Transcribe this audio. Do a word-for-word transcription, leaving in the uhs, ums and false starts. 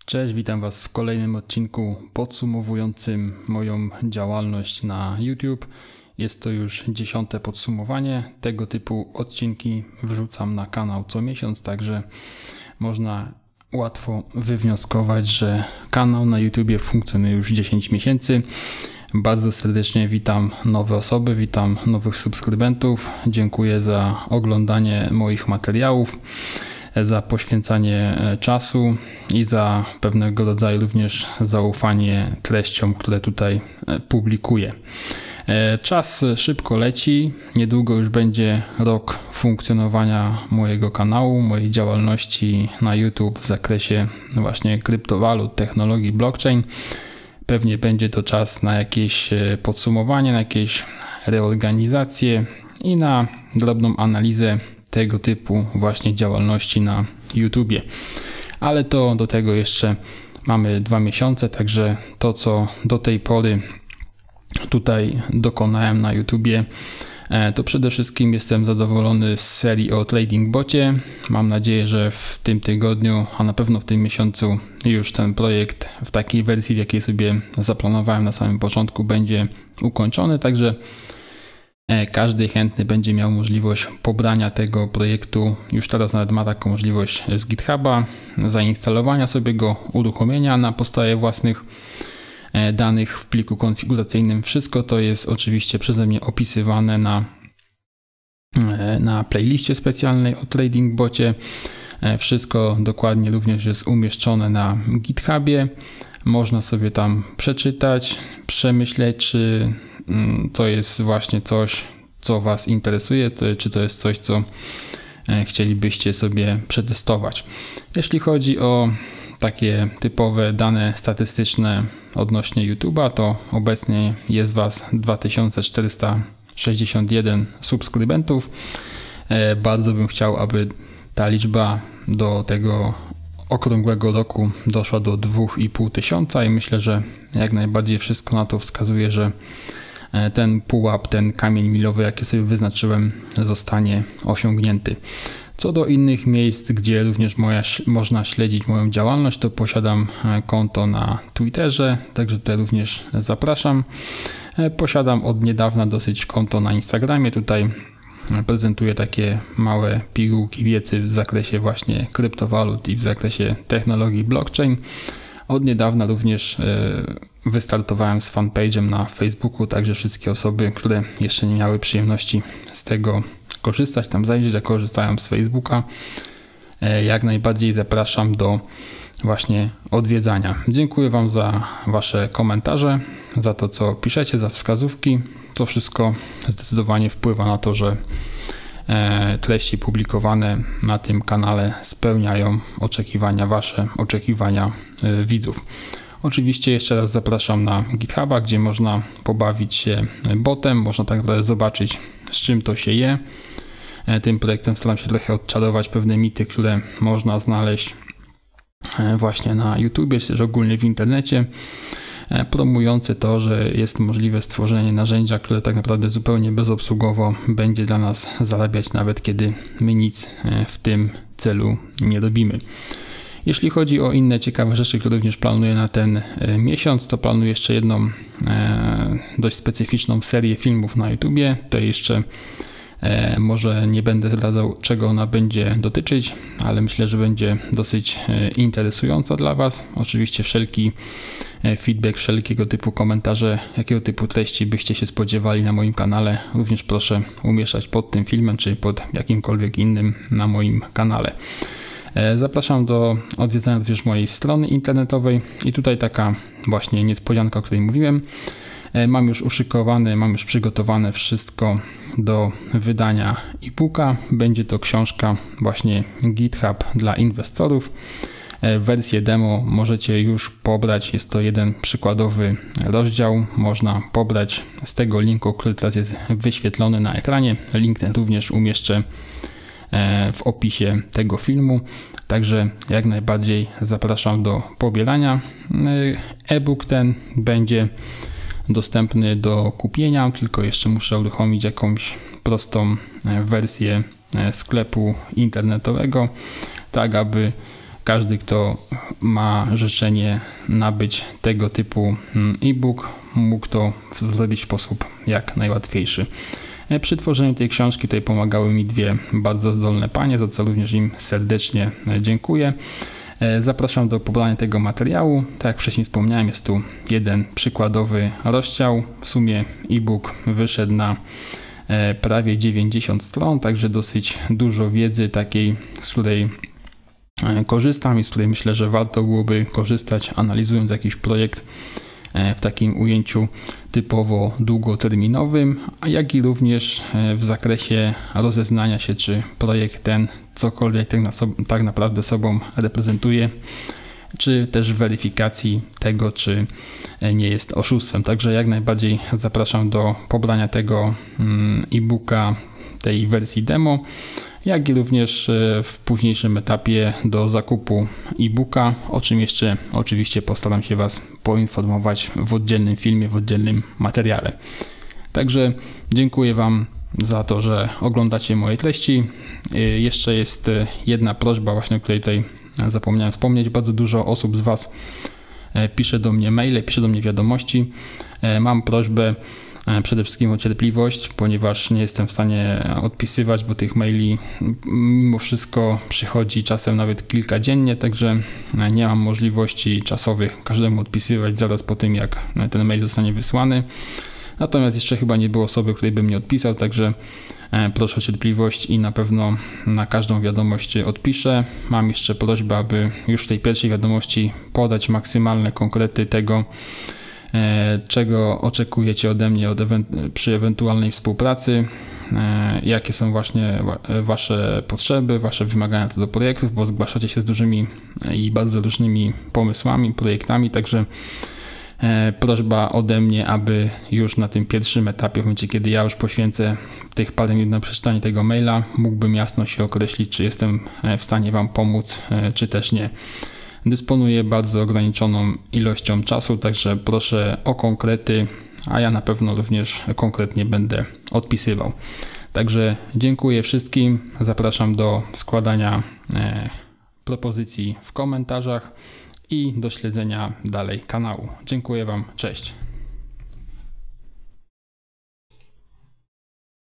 Cześć, witam Was w kolejnym odcinku podsumowującym moją działalność na YouTube. Jest to już dziesiąte podsumowanie. Tego typu odcinki wrzucam na kanał co miesiąc, także można łatwo wywnioskować, że kanał na YouTubie funkcjonuje już dziesięć miesięcy. Bardzo serdecznie witam nowe osoby, witam nowych subskrybentów. Dziękuję za oglądanie moich materiałów, za poświęcanie czasu i za pewnego rodzaju również zaufanie treściom, które tutaj publikuję. Czas szybko leci, niedługo już będzie rok funkcjonowania mojego kanału, mojej działalności na YouTube w zakresie właśnie kryptowalut, technologii blockchain. Pewnie będzie to czas na jakieś podsumowanie, na jakieś reorganizacje i na drobną analizę tego typu właśnie działalności na YouTubie. Ale to do tego jeszcze mamy dwa miesiące, także to, co do tej pory tutaj dokonałem na YouTubie, to przede wszystkim jestem zadowolony z serii o Trading Bocie. Mam nadzieję, że w tym tygodniu, a na pewno w tym miesiącu już ten projekt w takiej wersji, w jakiej sobie zaplanowałem na samym początku, będzie ukończony, także każdy chętny będzie miał możliwość pobrania tego projektu. Już teraz nawet ma taką możliwość z GitHuba, zainstalowania sobie go, uruchomienia na podstawie własnych danych w pliku konfiguracyjnym. Wszystko to jest oczywiście przeze mnie opisywane na, na playliście specjalnej o Trading Bocie. Wszystko dokładnie również jest umieszczone na GitHubie. Można sobie tam przeczytać, przemyśleć, czy to jest właśnie coś, co Was interesuje, czy to jest coś, co chcielibyście sobie przetestować. Jeśli chodzi o takie typowe dane statystyczne odnośnie YouTube'a, to obecnie jest Was dwa tysiące czterysta sześćdziesiąt jeden subskrybentów. Bardzo bym chciał, aby ta liczba do tego okrągłego roku doszła do dwa i pół tysiąca i myślę, że jak najbardziej wszystko na to wskazuje, że ten pułap, ten kamień milowy, jaki sobie wyznaczyłem, zostanie osiągnięty. Co do innych miejsc, gdzie również moja, można śledzić moją działalność, to posiadam konto na Twitterze, także tutaj również zapraszam. Posiadam od niedawna dosyć konto na Instagramie, tutaj prezentuję takie małe pigułki wiedzy w zakresie właśnie kryptowalut i w zakresie technologii blockchain. Od niedawna również wystartowałem z fanpage'em na Facebooku, także wszystkie osoby, które jeszcze nie miały przyjemności z tego korzystać, tam zajrzeć, że korzystają z Facebooka, jak najbardziej zapraszam do właśnie odwiedzania. Dziękuję Wam za Wasze komentarze, za to, co piszecie, za wskazówki. To wszystko zdecydowanie wpływa na to, że treści publikowane na tym kanale spełniają oczekiwania Wasze, oczekiwania widzów. Oczywiście jeszcze raz zapraszam na GitHuba, gdzie można pobawić się botem, można tak naprawdę zobaczyć, z czym to się je. Tym projektem staram się trochę odczarować pewne mity, które można znaleźć właśnie na YouTubie, czy też ogólnie w internecie, promujące to, że jest możliwe stworzenie narzędzia, które tak naprawdę zupełnie bezobsługowo będzie dla nas zarabiać, nawet kiedy my nic w tym celu nie robimy. Jeśli chodzi o inne ciekawe rzeczy, które również planuję na ten miesiąc, to planuję jeszcze jedną e, dość specyficzną serię filmów na YouTubie. To jeszcze e, może nie będę zdradzał, czego ona będzie dotyczyć, ale myślę, że będzie dosyć e, interesująca dla Was. Oczywiście wszelki feedback, wszelkiego typu komentarze, jakiego typu treści byście się spodziewali na moim kanale, również proszę umieszczać pod tym filmem, czy pod jakimkolwiek innym na moim kanale. Zapraszam do odwiedzania również mojej strony internetowej i tutaj taka właśnie niespodzianka, o której mówiłem. Mam już uszykowane, mam już przygotowane wszystko do wydania e-booka. Będzie to książka właśnie GitHub dla inwestorów. Wersję demo możecie już pobrać, jest to jeden przykładowy rozdział. Można pobrać z tego linku, który teraz jest wyświetlony na ekranie. Link ten również umieszczę w opisie tego filmu, także jak najbardziej zapraszam do pobierania. E-book ten będzie dostępny do kupienia, tylko jeszcze muszę uruchomić jakąś prostą wersję sklepu internetowego, tak aby każdy, kto ma życzenie nabyć tego typu e-book, mógł to zrobić w sposób jak najłatwiejszy. Przy tworzeniu tej książki tutaj pomagały mi dwie bardzo zdolne panie, za co również im serdecznie dziękuję. Zapraszam do pobrania tego materiału. Tak jak wcześniej wspomniałem, jest tu jeden przykładowy rozdział. W sumie e-book wyszedł na prawie dziewięćdziesiąt stron, także dosyć dużo wiedzy takiej, z której korzystam i z której myślę, że warto byłoby korzystać, analizując jakiś projekt w takim ujęciu typowo długoterminowym, a jak i również w zakresie rozeznania się, czy projekt ten cokolwiek tak, na so, tak naprawdę sobą reprezentuje, czy też weryfikacji tego, czy nie jest oszustwem. Także jak najbardziej zapraszam do pobrania tego e-booka, tej wersji demo, jak i również w późniejszym etapie do zakupu e-booka, o czym jeszcze oczywiście postaram się Was poinformować w oddzielnym filmie, w oddzielnym materiale. Także dziękuję Wam za to, że oglądacie moje treści. Jeszcze jest jedna prośba, właśnie o której tutaj zapomniałem wspomnieć. Bardzo dużo osób z Was pisze do mnie maile, pisze do mnie wiadomości. Mam prośbę przede wszystkim o cierpliwość, ponieważ nie jestem w stanie odpisywać, bo tych maili mimo wszystko przychodzi czasem nawet kilka dziennie, także nie mam możliwości czasowych każdemu odpisywać zaraz po tym, jak ten mail zostanie wysłany. Natomiast jeszcze chyba nie było osoby, której bym nie odpisał, także proszę o cierpliwość i na pewno na każdą wiadomość odpiszę. Mam jeszcze prośbę, aby już w tej pierwszej wiadomości podać maksymalne konkrety tego, czego oczekujecie ode mnie od ewe- przy ewentualnej współpracy, jakie są właśnie Wasze potrzeby, Wasze wymagania co do projektów, bo zgłaszacie się z dużymi i bardzo różnymi pomysłami, projektami, także prośba ode mnie, aby już na tym pierwszym etapie, w momencie kiedy ja już poświęcę tych parę minut na przeczytanie tego maila, mógłbym jasno się określić, czy jestem w stanie Wam pomóc, czy też nie. Dysponuję bardzo ograniczoną ilością czasu, także proszę o konkrety, a ja na pewno również konkretnie będę odpisywał. Także dziękuję wszystkim, zapraszam do składania e, propozycji w komentarzach i do śledzenia dalej kanału. Dziękuję Wam, cześć.